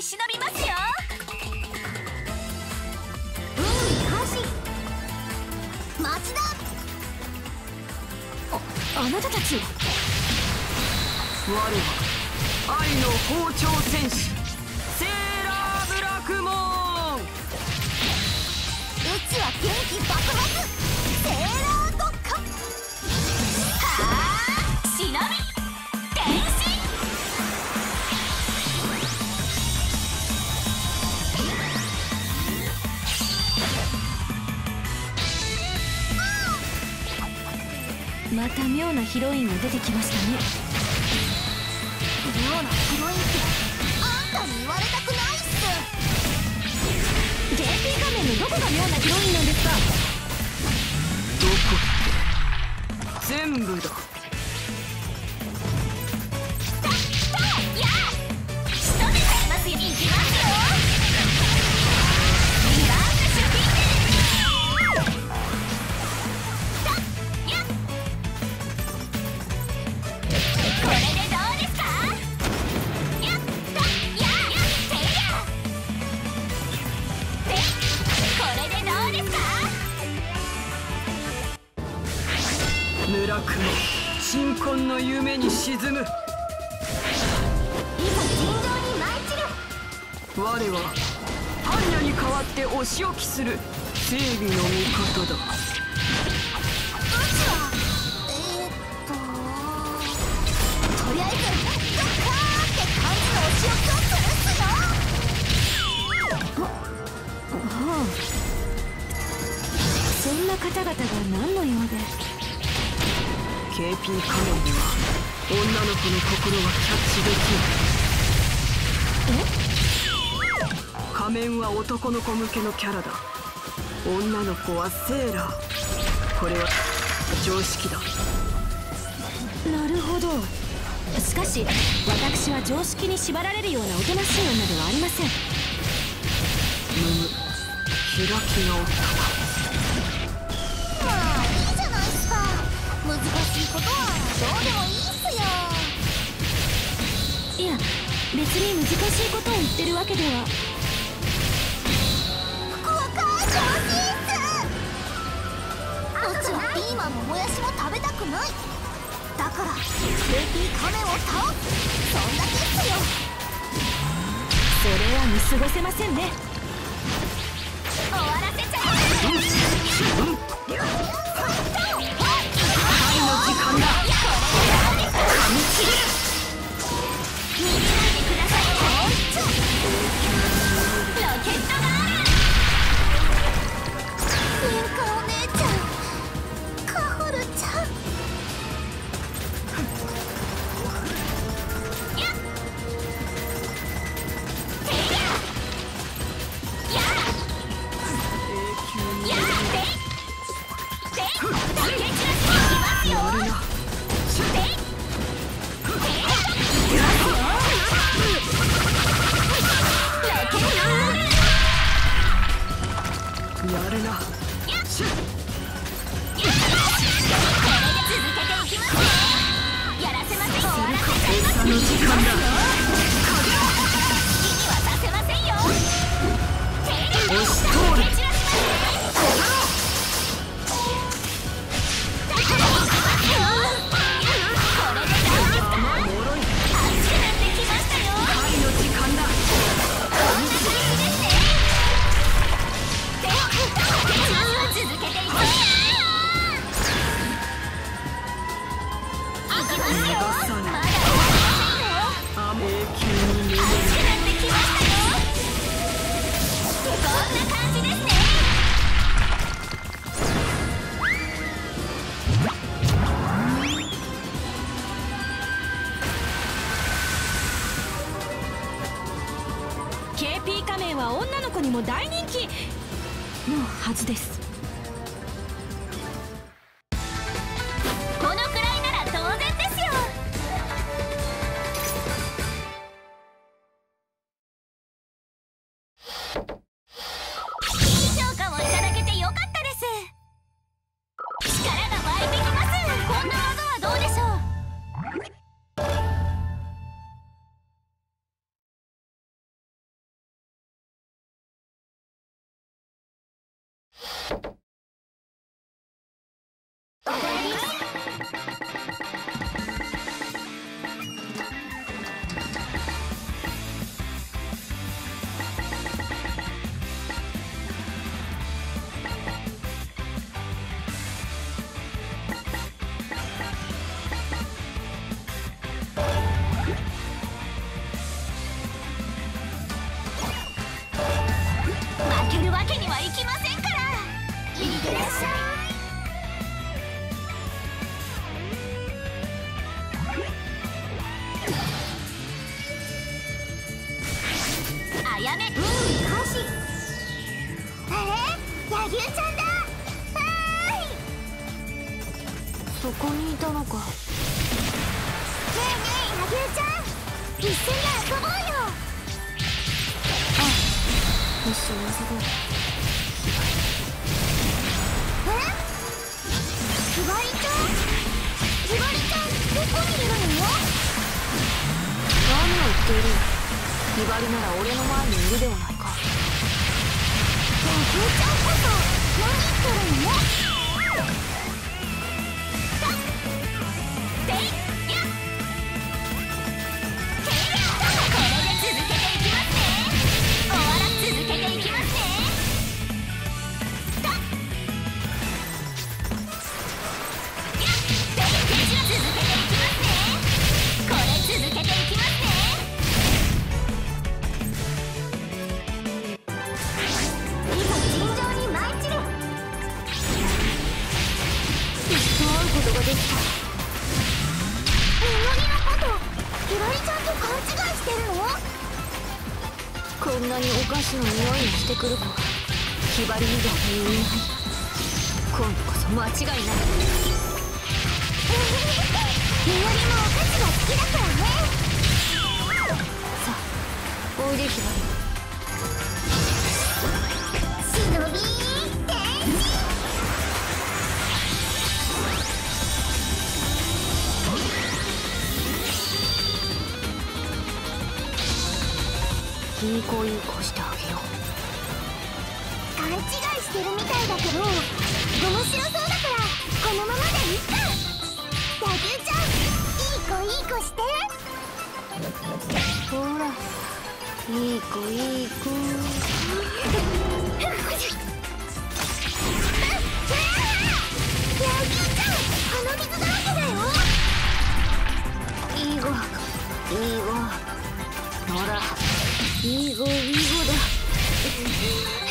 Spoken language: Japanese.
忍びますよ。 開始。待ちだ。 あなたたち我は愛の包丁戦士セーラーブラクモン。 うちは元気爆発セーラードッカ。 忍び変身。また妙なヒロインが出てきましたね。 妙なヒロインってあんたに言われたくないっす。 JP 画面のどこが妙なヒロインなんですか？ どこって全部だ。 やあ、仕留めちゃいますよ。いきますよ。リバウンドシュピンこれでどうですか？やったやていやてこれでどうですか？ 村雲鎮魂の夢に沈む。 いざ尋常に舞い散る。 我は般若に代わってお仕置きする正義の味方だ。 うちはとりあえずドッカーって感じのお仕置きをするっすよ。 そんな方々が何の用で。 KP 仮面では女の子の心はキャッチできる。仮面は男の子向けのキャラだ。女の子はセーラー。これは常識だ。 なるほど。しかし私は常識に縛られるようなおとなしい女ではありません。 開き直ったか。 まあいいじゃないっすか。難しいことはどうでもいいっすよ。 いや、別に難しいことを言ってるわけでは。 福岡調子いいっす。うちはピーマンももやしも食べたくない。だから KP 仮面を倒す。そんだけっすよ。 それは見過ごせませんね。終わらせちゃえ。 愛の時間だ。噛みちぎる。 逃げないでください。ロケットガール。 リンカお姉ちゃん、カホルちゃん。 やっていやややていてい竹散らしに行きますよ。ていてい行きますよ。ロケットガール。 やるな。 これで続けていきますよ。やらせません。終わらせちゃいます。 餌の時間だ。 好きにはさせませんよ。 押し通る。 蹴散らします。これでどうですか？ 脆い。 熱くなってきましたよ。 愛の時間だ。 こんな感じですね。で、続けていきます。いきますよ。まだ終わりませんよ。 永久に眠る。 熱くなってきましたよ。こんな感じですね。KP 仮面は女の子にも大人気のはずです。 ダメ。開始。あれ、柳生ちゃんだ。 そこにいたのか。 ねえねえ、柳生ちゃん、一緒に遊ぼうよ。 一緒に遊ぼう。 ひばりちゃん、ひばりちゃん、どこにいるの？ 何を言っている。ひばりなら俺の前にいるではないか。 柳生ちゃんこそ何言ってるの？これで続けていきますね。続けていきますね。これ続けていきますね。いざ尋常に舞い散れ。 やっと会うことができた。 みのりのことひばりちゃんと勘違いしてるの？ こんなにお菓子の匂いがしてくる子はひばり以外にいない。今度こそ間違いない。 みのりもお菓子が好きだからね。 さあおいでひばり。 忍び天使。 いい子いい子してあげよう。 勘違いしてるみたいだけど面白そうだからこのままでいいか。柳生ちゃん、いい子して。 ほらいい子いい子。 柳生ちゃん、鼻水だらけだよ。 いい子いい子。ほらいい子いい子だ。